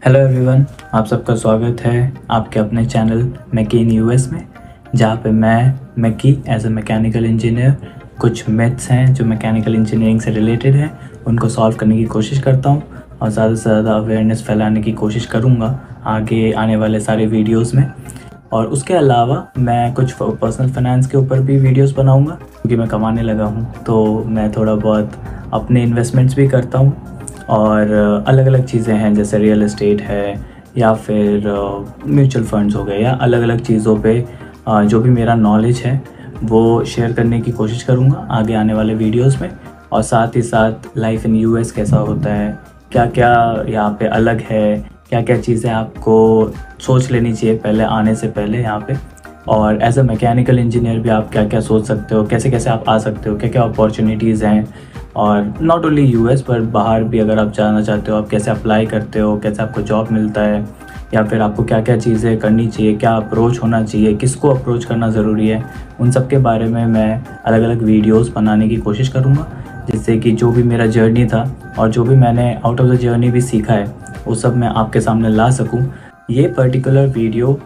Hello everyone, आप सबका स्वागत है आपके अपने चैनल मैकी इन यूएस में, जहाँ पे मैं मैकी एज ए मैकेनिकल इंजीनियर कुछ मिथ्स हैं जो मैकेनिकल इंजीनियरिंग से रिलेटेड हैं उनको सॉल्व करने की कोशिश करता हूँ और ज़्यादा से ज़्यादा अवेयरनेस फैलाने की कोशिश करूँगा आगे आने वाले सारे वीडियोज़ में। और उसके अलावा मैं कुछ पर्सनल फाइनेंस के ऊपर भी वीडियोस बनाऊंगा क्योंकि मैं कमाने लगा हूँ, तो मैं थोड़ा बहुत अपने इन्वेस्टमेंट्स भी करता हूँ और अलग अलग चीज़ें हैं जैसे रियल एस्टेट है या फिर म्यूचुअल फंड्स हो गए या अलग अलग चीज़ों पे जो भी मेरा नॉलेज है वो शेयर करने की कोशिश करूँगा आगे आने वाले वीडियोस में। और साथ ही साथ लाइफ इन यूएस कैसा होता है, क्या क्या यहाँ पे अलग है, क्या क्या चीज़ें आपको सोच लेनी चाहिए पहले आने से पहले यहाँ पे, और एज अ मैकेनिकल इंजीनियर भी आप क्या क्या सोच सकते हो, कैसे कैसे आप आ सकते हो, क्या क्या अपॉर्चुनिटीज़ हैं। और नॉट ओनली यूएस पर बाहर भी अगर आप जाना चाहते हो आप कैसे अप्लाई करते हो, कैसे आपको जॉब मिलता है, या फिर आपको क्या क्या चीज़ें करनी चाहिए, क्या अप्रोच होना चाहिए, किसको अप्रोच करना ज़रूरी है, उन सब के बारे में मैं अलग अलग वीडियोस बनाने की कोशिश करूँगा, जिससे कि जो भी मेरा जर्नी था और जो भी मैंने आउट ऑफ द जर्नी भी सीखा है वो सब मैं आपके सामने ला सकूँ। ये पर्टिकुलर वीडियो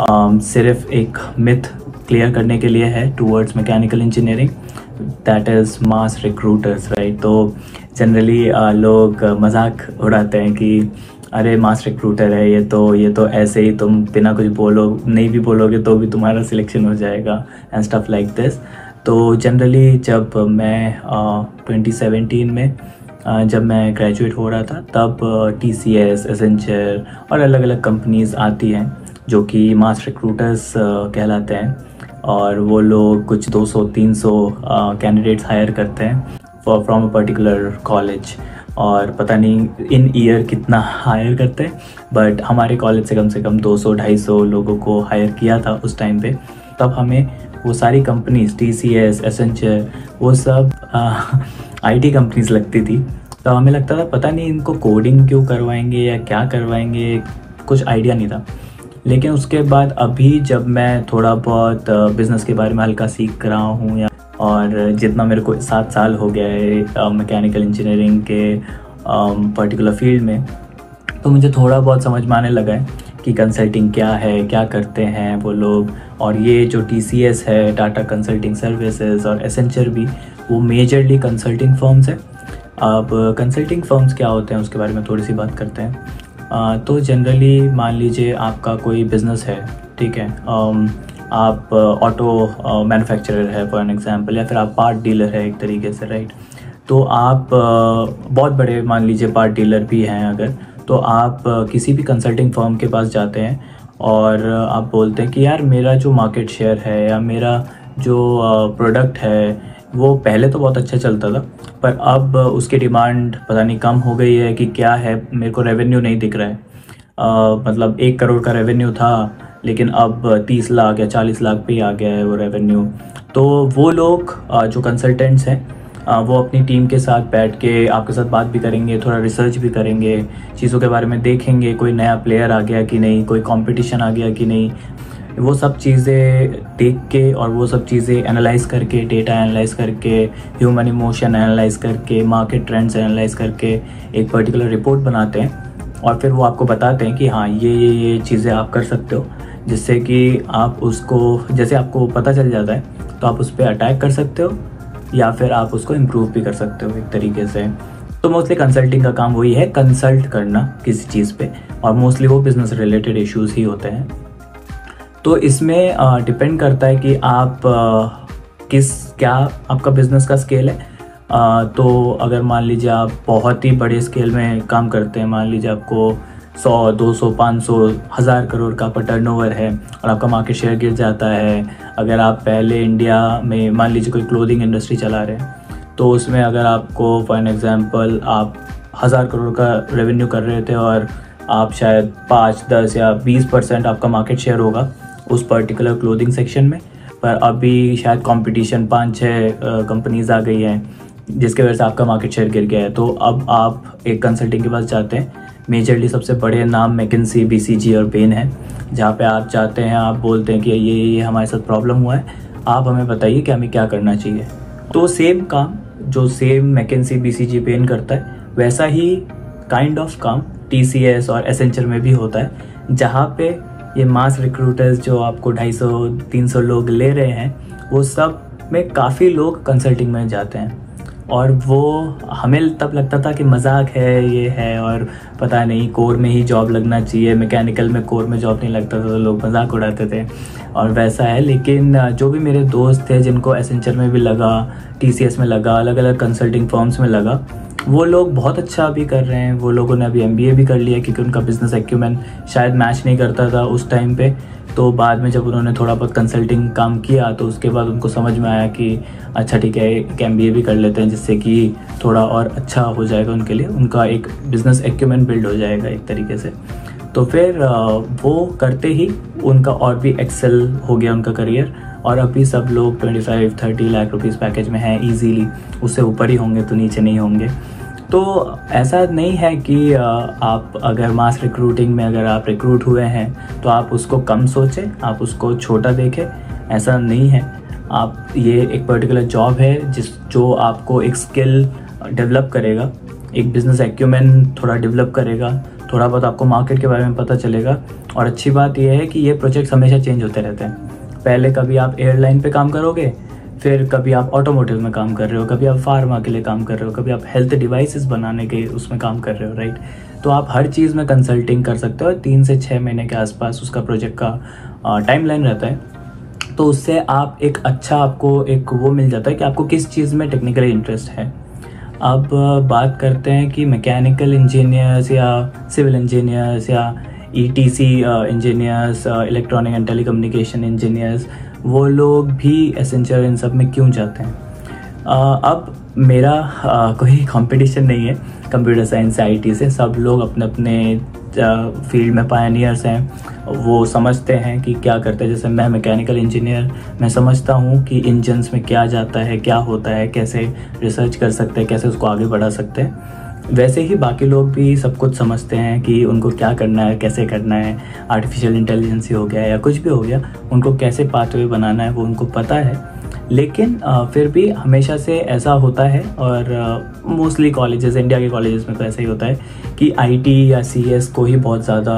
सिर्फ एक मिथ क्लियर करने के लिए है towards mechanical engineering, that is mass recruiters, right. तो जनरली लोग मजाक उड़ाते हैं कि अरे मास रिक्रूटर है ये तो ऐसे ही तुम बिना कुछ नहीं भी बोलोगे तो भी तुम्हारा सिलेक्शन हो जाएगा एंड स्टफ लाइक दिस। तो जनरली जब मैं 2017 में जब मैं ग्रेजुएट हो रहा था तब TCS, एसेंचर और अलग अलग कंपनीज़ आती हैं जो कि मास रिक्रूटर्स कहलाते हैं, और वो लोग कुछ 200-300 कैंडिडेट्स हायर करते हैं फ्रॉम अ पर्टिकुलर कॉलेज, और पता नहीं इन ईयर कितना हायर करते हैं, बट हमारे कॉलेज से कम 200-250 लोगों को हायर किया था उस टाइम पे। तब हमें वो सारी कंपनीज TCS, एसेंचर वो सब IT कंपनीज लगती थी। तो हमें लगता था पता नहीं इनको कोडिंग क्यों करवाएंगे या क्या करवाएंगे, कुछ आइडिया नहीं था। लेकिन उसके बाद अभी जब मैं थोड़ा बहुत बिज़नेस के बारे में हल्का सीख रहा हूँ या और जितना मेरे को 7 साल हो गया है मैकेनिकल इंजीनियरिंग के पर्टिकुलर फील्ड में, तो मुझे थोड़ा बहुत समझ में आने लगा है कि कंसल्टिंग क्या है, क्या करते हैं वो लोग। और ये जो TCS है, टाटा कंसल्टिंग सर्विसेज, और एसेंचर भी, वो मेजरली कंसल्टिंग फर्म्स हैं। अब कंसल्टिंग फर्म्स क्या होते हैं उसके बारे में थोड़ी सी बात करते हैं। तो जनरली मान लीजिए आपका कोई बिज़नेस है, ठीक है, आप ऑटो मैन्युफैक्चरर है फॉर एन एग्जांपल, या फिर आप पार्ट डीलर है एक तरीके से, राइट। तो आप बहुत बड़े मान लीजिए पार्ट डीलर भी हैं अगर, तो आप किसी भी कंसल्टिंग फर्म के पास जाते हैं और आप बोलते हैं कि यार मेरा जो मार्केट शेयर है या मेरा जो प्रोडक्ट है वो पहले तो बहुत अच्छा चलता था, पर अब उसकी डिमांड पता नहीं कम हो गई है कि क्या है, मेरे को रेवेन्यू नहीं दिख रहा है। मतलब 1 करोड़ का रेवेन्यू था लेकिन अब 30 लाख या 40 लाख पे ही आ गया है वो रेवेन्यू। तो वो लोग जो कंसल्टेंट्स हैं वो अपनी टीम के साथ बैठ के आपके साथ बात भी करेंगे, थोड़ा रिसर्च भी करेंगे, चीज़ों के बारे में देखेंगे कोई नया प्लेयर आ गया कि नहीं, कोई कंपटीशन आ गया कि नहीं, वो सब चीज़ें देख के और वो सब चीज़ें एनालाइज करके, डेटा एनालाइज करके, ह्यूमन इमोशन एनालाइज करके, मार्केट ट्रेंड्स एनालाइज करके एक पर्टिकुलर रिपोर्ट बनाते हैं और फिर वो आपको बताते हैं कि हाँ ये चीज़ें आप कर सकते हो, जिससे कि आप उसको, जैसे आपको पता चल जाता है तो आप उस पर अटैक कर सकते हो या फिर आप उसको इम्प्रूव भी कर सकते हो एक तरीके से। तो मोस्टली कंसल्टिंग का काम वही है, कंसल्ट करना किसी चीज़ पे, और मोस्टली वो बिज़नेस रिलेटेड इश्यूज़ ही होते हैं। तो इसमें डिपेंड करता है कि आप क्या आपका बिज़नेस का स्केल है। तो अगर मान लीजिए आप बहुत ही बड़े स्केल में काम करते हैं, मान लीजिए आपको 100, 200, 500, 1000 करोड़ का आपका टर्नओवर है और आपका मार्केट शेयर गिर जाता है। अगर आप पहले इंडिया में मान लीजिए कोई क्लोथिंग इंडस्ट्री चला रहे हैं, तो उसमें अगर आपको फॉर एन एग्जांपल आप 1000 करोड़ का रेवेन्यू कर रहे थे और आप शायद 5, 10 या 20% आपका मार्केट शेयर होगा उस पर्टिकुलर क्लोथिंग सेक्शन में, पर अभी शायद कंपटीशन 5-6 कंपनीज आ गई हैं जिसके वजह से आपका मार्केट शेयर गिर गया है। तो अब आप एक कंसल्टिंग के पास जाते हैं, मेजरली सबसे बड़े नाम मैकिन्सी, BCG और बेन है, जहाँ पे आप जाते हैं, आप बोलते हैं कि ये हमारे साथ प्रॉब्लम हुआ है, आप हमें बताइए कि हमें क्या करना चाहिए। तो सेम काम जो सेम मैकिन्सी, BCG, बेन करता है, वैसा ही काइंड ऑफ काम TCS और एसेंचर में भी होता है, जहाँ पे ये मास रिक्रूटर्स जो आपको 250-300 लोग ले रहे हैं, वो सब में काफ़ी लोग कंसल्टिंग में जाते हैं। और वो हमें तब लगता था कि मजाक है ये है, और पता नहीं कोर में ही जॉब लगना चाहिए, मैकेनिकल में कोर में जॉब नहीं लगता था, तो लोग मजाक उड़ाते थे और वैसा है। लेकिन जो भी मेरे दोस्त थे जिनको एसेंचर में भी लगा, TCS में लगा, अलग अलग कंसल्टिंग फर्म्स में लगा, वो लोग बहुत अच्छा भी कर रहे हैं। वो लोगों ने अभी MBA भी कर लिया, क्योंकि उनका बिजनेस एक्यूमेंट शायद मैच नहीं करता था उस टाइम पे। तो बाद में जब उन्होंने थोड़ा बहुत कंसल्टिंग काम किया, तो उसके बाद उनको समझ में आया कि अच्छा ठीक है, एक MBA भी कर लेते हैं, जिससे कि थोड़ा और अच्छा हो जाएगा उनके लिए, उनका एक बिजनेस एक्यूमेंट बिल्ड हो जाएगा एक तरीके से। तो फिर वो करते ही उनका और भी एक्सेल हो गया उनका करियर, और अभी सब लोग 25-30 लाख रुपीज़ पैकेज में हैं ईजीली। उससे ऊपर ही होंगे, तो नीचे नहीं होंगे। तो ऐसा नहीं है कि आप अगर मास रिक्रूटिंग में अगर आप रिक्रूट हुए हैं तो आप उसको कम सोचें, आप उसको छोटा देखें, ऐसा नहीं है। आप ये एक पर्टिकुलर जॉब है जो आपको एक स्किल डेवलप करेगा, एक बिजनेस एक्यूमेंट थोड़ा डेवलप करेगा, थोड़ा बहुत आपको मार्केट के बारे में पता चलेगा। और अच्छी बात यह है कि ये प्रोजेक्ट्स हमेशा चेंज होते रहते हैं। पहले कभी आप एयरलाइन पे काम करोगे, फिर कभी आप ऑटोमोटिव में काम कर रहे हो, कभी आप फार्मा के लिए काम कर रहे हो, कभी आप हेल्थ डिवाइसेस बनाने के उसमें काम कर रहे हो, राइट। तो आप हर चीज़ में कंसल्टिंग कर सकते हो। 3 से 6 महीने के आसपास उसका प्रोजेक्ट का टाइमलाइन रहता है। तो उससे आप एक अच्छा आपको एक वो मिल जाता है कि आपको किस चीज़ में टेक्निकली इंटरेस्ट है। अब बात करते हैं कि मैकेनिकल इंजीनियर्स या सिविल इंजीनियर्स या ETC engineers, electronic and telecommunication engineers, वो लोग भी एसेंचर इन सब में क्यों जाते हैं। अब मेरा कोई कंपटीशन नहीं है कंप्यूटर साइंस IT से। सब लोग अपने अपने फील्ड में पायनियर्स हैं, वो समझते हैं कि क्या करते हैं। जैसे मैं मैकेनिकल इंजीनियर, मैं समझता हूँ कि इंजन्स में क्या जाता है, क्या होता है, कैसे रिसर्च कर सकते हैं, कैसे उसको आगे बढ़ा सकते हैं। वैसे ही बाकी लोग भी सब कुछ समझते हैं कि उनको क्या करना है, कैसे करना है। आर्टिफिशियल इंटेलिजेंस हो गया या कुछ भी हो गया, उनको कैसे पाथवे बनाना है वो उनको पता है। लेकिन फिर भी हमेशा से ऐसा होता है, और मोस्टली कॉलेजेस, इंडिया के कॉलेजेस में तो ऐसा ही होता है कि IT या CS को ही बहुत ज़्यादा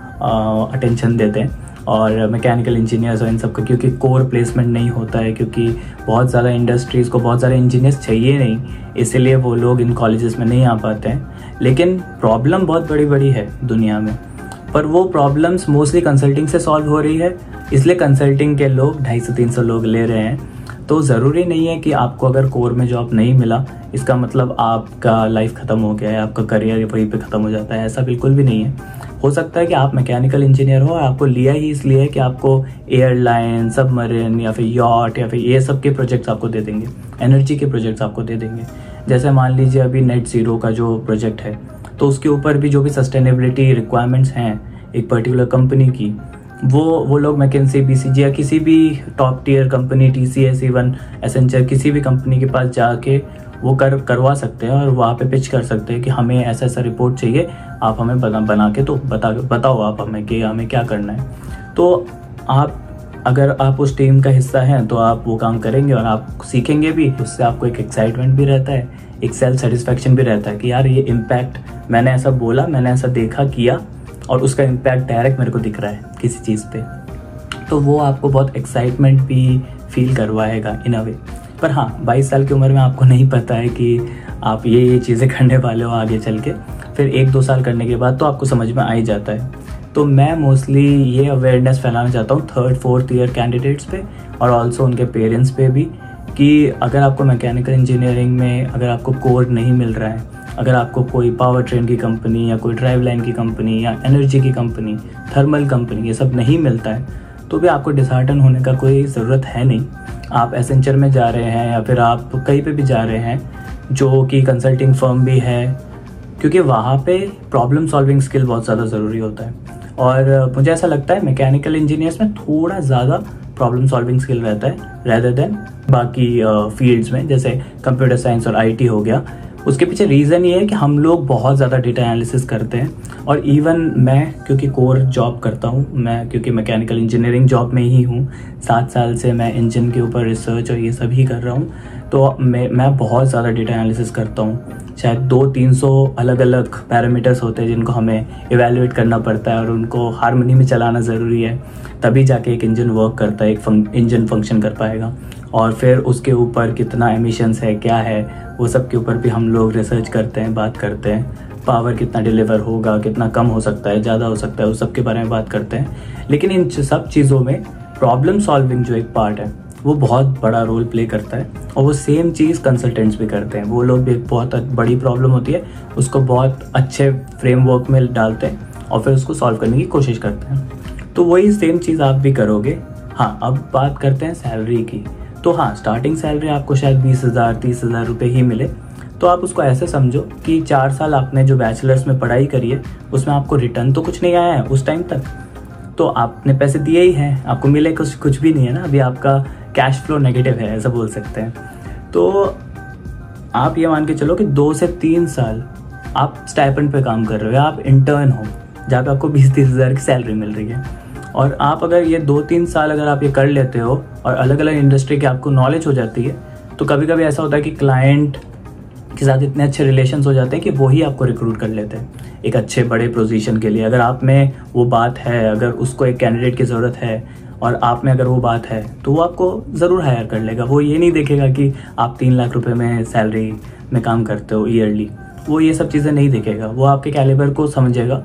अटेंशन देते हैं, और मैकेनिकल इंजीनियर्स और इन सब का क्योंकि कोर प्लेसमेंट नहीं होता है, क्योंकि बहुत ज़्यादा इंडस्ट्रीज़ को बहुत सारे इंजीनियर्स चाहिए नहीं, इसलिए वो लोग इन कॉलेजेस में नहीं आ पाते हैं। लेकिन प्रॉब्लम बहुत बड़ी बड़ी है दुनिया में, पर वो प्रॉब्लम्स मोस्टली कंसल्टिंग से सॉल्व हो रही है, इसलिए कंसल्टिंग के लोग 250-300 लोग ले रहे हैं। तो ज़रूरी नहीं है कि आपको अगर कोर में जॉब नहीं मिला इसका मतलब आपका लाइफ ख़त्म हो गया है, आपका करियर वहीं पे ख़त्म हो जाता है, ऐसा बिल्कुल भी नहीं है। हो सकता है कि आप मैकेनिकल इंजीनियर हो और आपको लिया ही इसलिए है कि आपको एयरलाइन, सबमरीन या फिर यॉट या फिर ये सब के प्रोजेक्ट्स आपको दे देंगे, एनर्जी के प्रोजेक्ट्स आपको दे देंगे। जैसे मान लीजिए अभी नेट ज़ीरो का जो प्रोजेक्ट है, तो उसके ऊपर भी जो भी सस्टेनेबिलिटी रिक्वायरमेंट्स हैं एक पर्टिकुलर कंपनी की, वो लोग मैकेंसी, BCG या किसी भी top tier company, TCS, even Accenture, किसी भी कंपनी के पास जाके वो करवा सकते हैं और वहाँ पे पिच कर सकते हैं कि हमें ऐसा ऐसा रिपोर्ट चाहिए, आप हमें बना के तो बताओ आप हमें कि हमें क्या करना है। तो आप अगर आप उस टीम का हिस्सा हैं तो आप वो काम करेंगे और आप सीखेंगे भी, उससे आपको एक एक्साइटमेंट भी रहता है, एक सेल्फ सेटिस्फेक्शन भी रहता है कि यार ये इम्पैक्ट, मैंने ऐसा बोला, मैंने ऐसा देखा, किया, और उसका इम्पैक्ट डायरेक्ट मेरे को दिख रहा है किसी चीज़ पे। तो वो आपको बहुत एक्साइटमेंट भी फील करवाएगा इन अ वे। पर हाँ, 22 साल की उम्र में आपको नहीं पता है कि आप ये चीज़ें करने वाले हो आगे चल के। फिर 1-2 साल करने के बाद तो आपको समझ में आ ही जाता है। तो मैं मोस्टली ये अवेयरनेस फैलाना चाहता हूँ 3rd-4th ईयर कैंडिडेट्स पे और ऑल्सो उनके पेरेंट्स पे भी, कि अगर आपको मैकेनिकल इंजीनियरिंग में अगर आपको कोर नहीं मिल रहा है, अगर आपको कोई पावर ट्रेन की कंपनी या कोई ड्राइव लाइन की कंपनी या एनर्जी की कंपनी, थर्मल कंपनी, ये सब नहीं मिलता है, तो भी आपको डिसहार्टन होने का कोई ज़रूरत है नहीं। आप एसेंचर में जा रहे हैं या फिर आप कहीं पे भी जा रहे हैं जो कि कंसल्टिंग फर्म भी है, क्योंकि वहाँ पे प्रॉब्लम सॉल्विंग स्किल बहुत ज़्यादा ज़रूरी होता है। और मुझे ऐसा लगता है मैकेनिकल इंजीनियर्स में थोड़ा ज़्यादा प्रॉब्लम सॉल्विंग स्किल रहता है रेदर देन बाकी फील्ड्स में, जैसे कंप्यूटर साइंस और IT हो गया। उसके पीछे रीज़न ये है कि हम लोग बहुत ज़्यादा डेटा एनालिसिस करते हैं, और इवन मैं क्योंकि कोर जॉब करता हूँ, मैं क्योंकि मैकेनिकल इंजीनियरिंग जॉब में ही हूँ, 7 साल से मैं इंजन के ऊपर रिसर्च और ये सब ही कर रहा हूँ, तो मैं बहुत ज़्यादा डेटा एनालिसिस करता हूँ। शायद 200-300 अलग अलग पैरामीटर्स होते हैं जिनको हमें इवैल्यूएट करना पड़ता है और उनको हार्मनी में चलाना ज़रूरी है, तभी जाके एक इंजन वर्क करता है, एक इंजन फंक्शन कर पाएगा। और फिर उसके ऊपर कितना एमिशंस है, क्या है, वो सब के ऊपर भी हम लोग रिसर्च करते हैं, बात करते हैं। पावर कितना डिलीवर होगा, कितना कम हो सकता है, ज़्यादा हो सकता है, उस सब के बारे में बात करते हैं। लेकिन इन सब चीज़ों में प्रॉब्लम सॉल्विंग जो एक पार्ट है वो बहुत बड़ा रोल प्ले करता है। और वो सेम चीज़ कंसल्टेंट्स भी करते हैं। वो लोग भी एक बहुत बड़ी प्रॉब्लम होती है उसको बहुत अच्छे फ्रेमवर्क में डालते हैं और फिर उसको सॉल्व करने की कोशिश करते हैं। तो वही सेम चीज़ आप भी करोगे। हाँ, अब बात करते हैं सैलरी की। तो हाँ, स्टार्टिंग सैलरी आपको शायद 20,000-30,000 रुपये ही मिले। तो आप उसको ऐसे समझो कि 4 साल आपने जो बैचलर्स में पढ़ाई करी है उसमें आपको रिटर्न तो कुछ नहीं आया है उस टाइम तक, तो आपने पैसे दिए ही हैं, आपको मिले कुछ भी नहीं है ना। अभी आपका कैश फ्लो नेगेटिव है, ऐसा बोल सकते हैं। तो आप ये मान के चलो कि 2 से 3 साल आप स्टाइपेंड पे काम कर रहे हो, आप इंटर्न हो, जहाँ पे आपको 20-30 हज़ार की सैलरी मिल रही है। और आप अगर ये 2-3 साल अगर आप ये कर लेते हो और अलग अलग इंडस्ट्री की आपको नॉलेज हो जाती है, तो कभी कभी ऐसा होता है कि क्लाइंट के साथ इतने अच्छे रिलेशंस हो जाते हैं कि वही आपको रिक्रूट कर लेते हैं एक अच्छे बड़े पोजीशन के लिए। अगर आप में वो बात है, अगर उसको एक कैंडिडेट की ज़रूरत है और आप में अगर वो बात है, तो वो आपको ज़रूर हायर कर लेगा। वो ये नहीं देखेगा कि आप 3 लाख रुपए में सैलरी में काम करते हो ईयरली, वो ये सब चीज़ें नहीं देखेगा। वो आपके कैलिबर को समझेगा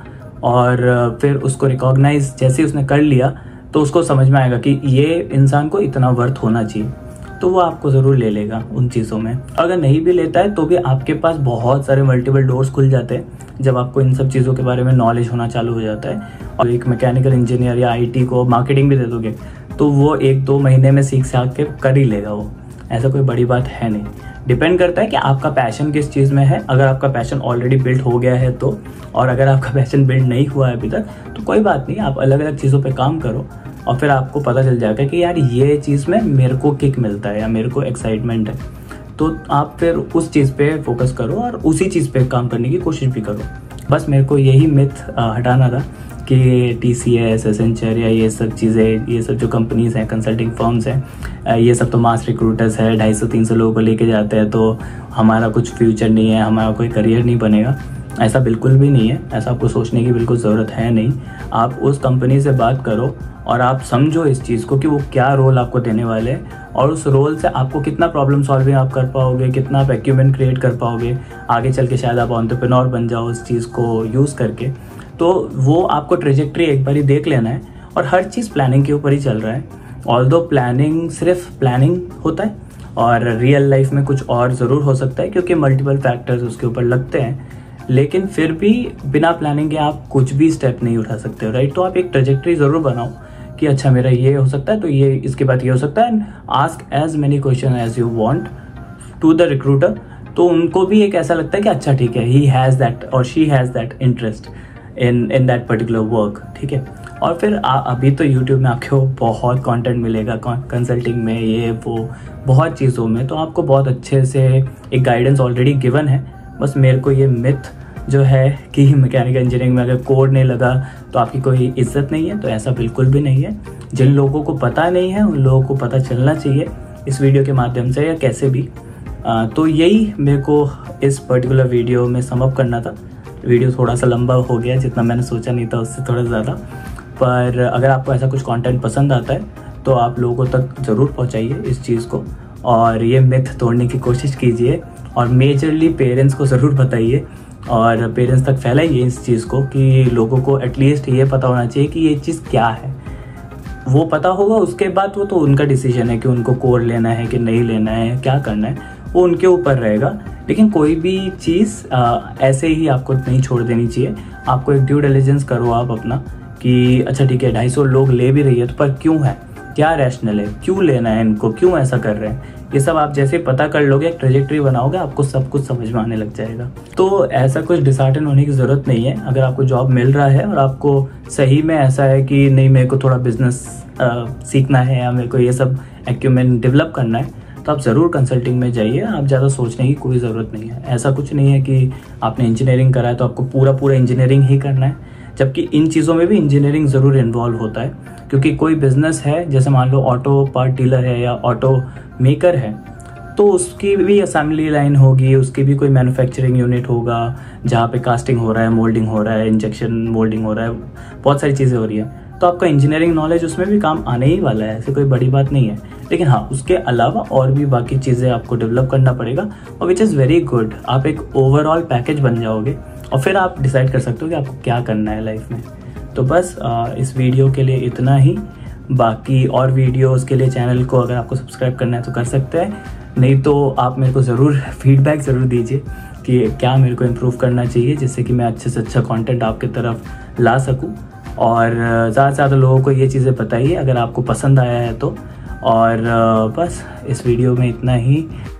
और फिर उसको रिकॉग्नाइज जैसे उसने कर लिया तो उसको समझ में आएगा कि ये इंसान को इतना वर्थ होना चाहिए, तो वो आपको ज़रूर ले लेगा उन चीज़ों में। अगर नहीं भी लेता है तो भी आपके पास बहुत सारे मल्टीपल डोर्स खुल जाते हैं जब आपको इन सब चीज़ों के बारे में नॉलेज होना चालू हो जाता है। और एक मैकेनिकल इंजीनियर या आईटी को मार्केटिंग भी दे दोगे तो वो 1-2 महीने में सीख के कर ही लेगा। वो ऐसा कोई बड़ी बात है नहीं। डिपेंड करता है कि आपका पैशन किस चीज़ में है। अगर आपका पैशन ऑलरेडी बिल्ड हो गया है तो, और अगर आपका पैशन बिल्ड नहीं हुआ है अभी तक, तो कोई बात नहीं, आप अलग अलग चीज़ों पे काम करो और फिर आपको पता चल जाएगा कि यार ये चीज़ में मेरे को किक मिलता है या मेरे को एक्साइटमेंट है। तो आप फिर उस चीज़ पे फोकस करो और उसी चीज़ पे काम करने की कोशिश भी करो। बस मेरे को यही मिथ हटाना था कि TCS, एसेंचर या ये सब चीज़ें, ये सब जो कंपनीज़ हैं, कंसल्टिंग फर्म्स हैं, ये सब तो मास रिक्रूटर्स है, 250-300 लोगों को लेके जाते हैं, तो हमारा कुछ फ्यूचर नहीं है, हमारा कोई करियर नहीं बनेगा। ऐसा बिल्कुल भी नहीं है। ऐसा आपको सोचने की बिल्कुल ज़रूरत है नहीं। आप उस कंपनी से बात करो और आप समझो इस चीज़ को कि वो क्या रोल आपको देने वाले हैं और उस रोल से आपको कितना प्रॉब्लम सॉल्विंग आप कर पाओगे, कितना आप एक्यूमेंट क्रिएट कर पाओगे। आगे चल के शायद आप एंटरप्रेन्योर बन जाओ उस चीज़ को यूज़ करके। तो वो आपको ट्रेजेक्ट्री एक बार ही देख लेना है। और हर चीज़ प्लानिंग के ऊपर ही चल रहा है। ऑल्दो प्लानिंग सिर्फ प्लानिंग होता है और रियल लाइफ में कुछ और ज़रूर हो सकता है क्योंकि मल्टीपल फैक्टर्स उसके ऊपर लगते हैं, लेकिन फिर भी बिना प्लानिंग के आप कुछ भी स्टेप नहीं उठा सकते हो, राइट। तो आप एक ट्रेजेक्ट्री ज़रूर बनाओ कि अच्छा मेरा ये हो सकता है तो ये इसके बाद ये हो सकता है। And ask as many question as you want to the recruiter. तो उनको भी एक ऐसा लगता है कि अच्छा ठीक है, ही हैज़ दैट और she has that interest in that particular work, ठीक है। और फिर अभी तो यूट्यूब में आपको बहुत कंटेंट मिलेगा कंसल्टिंग में, ये वो बहुत चीज़ों में, तो आपको बहुत अच्छे से एक गाइडेंस ऑलरेडी गिवन है। बस मेरे को ये मिथ जो है कि मैकेनिकल इंजीनियरिंग में अगर कोड नहीं लगा तो आपकी कोई इज्जत नहीं है, तो ऐसा बिल्कुल भी नहीं है। जिन लोगों को पता नहीं है उन लोगों को पता चलना चाहिए इस वीडियो के माध्यम से या कैसे भी। तो यही मेरे को इस पर्टिकुलर वीडियो में समअप करना था। वीडियो थोड़ा सा लंबा हो गया, जितना मैंने सोचा नहीं था उससे थोड़ा ज़्यादा। पर अगर आपको ऐसा कुछ कंटेंट पसंद आता है तो आप लोगों तक ज़रूर पहुंचाइए इस चीज़ को और ये मिथ तोड़ने की कोशिश कीजिए। और मेजरली पेरेंट्स को ज़रूर बताइए और पेरेंट्स तक फैलाइए इस चीज़ को कि लोगों को एटलीस्ट ये पता होना चाहिए कि ये चीज़ क्या है। वो पता होगा, उसके बाद वो तो उनका डिसीजन है कि उनको कोड लेना है कि नहीं लेना है, क्या करना है, वो उनके ऊपर रहेगा। लेकिन कोई भी चीज़ ऐसे ही आपको नहीं छोड़ देनी चाहिए। आपको एक ड्यू डिलिजेंस करो आप अपना कि अच्छा ठीक है 250 लोग ले भी रही है तो पर क्यों है, क्या रैशनल है, क्यों लेना है इनको, क्यों ऐसा कर रहे हैं। ये सब आप जैसे पता कर लोगे, एक ट्रेजेक्ट्री बनाओगे, आपको सब कुछ समझ में आने लग जाएगा। तो ऐसा कुछ डिसहार्टन होने की ज़रूरत नहीं है। अगर आपको जॉब मिल रहा है और आपको सही में ऐसा है कि नहीं मेरे को थोड़ा बिजनेस सीखना है या मेरे को ये सब एक्यूमेंट डेवलप करना है, तो आप ज़रूर कंसल्टिंग में जाइए। आप ज़्यादा सोचने की कोई ज़रूरत नहीं है। ऐसा कुछ नहीं है कि आपने इंजीनियरिंग करा है तो आपको पूरा इंजीनियरिंग ही करना है, जबकि इन चीज़ों में भी इंजीनियरिंग ज़रूर इन्वॉल्व होता है। क्योंकि कोई बिज़नेस है, जैसे मान लो ऑटो पार्ट डीलर है या ऑटो मेकर है, तो उसकी भी असेंबली लाइन होगी, उसकी भी कोई मैन्युफैक्चरिंग यूनिट होगा जहाँ पे कास्टिंग हो रहा है, मोल्डिंग हो रहा है, इंजेक्शन मोल्डिंग हो रहा है, बहुत सारी चीज़ें हो रही है। तो आपका इंजीनियरिंग नॉलेज उसमें भी काम आने ही वाला है, ऐसे कोई बड़ी बात नहीं है। लेकिन हाँ, उसके अलावा और भी बाकी चीज़ें आपको डेवलप करना पड़ेगा, और विच इज़ वेरी गुड। आप एक ओवरऑल पैकेज बन जाओगे और फिर आप डिसाइड कर सकते हो कि आपको क्या करना है लाइफ में। तो बस इस वीडियो के लिए इतना ही। बाकी और वीडियोस के लिए चैनल को अगर आपको सब्सक्राइब करना है तो कर सकते हैं, नहीं तो आप मेरे को ज़रूर फीडबैक ज़रूर दीजिए कि क्या मेरे को इम्प्रूव करना चाहिए, जिससे कि मैं अच्छे से अच्छा कंटेंट आपके तरफ ला सकूं। और ज़्यादा से ज़्यादा लोगों को ये चीज़ें बताइए अगर आपको पसंद आया है तो। और बस इस वीडियो में इतना ही।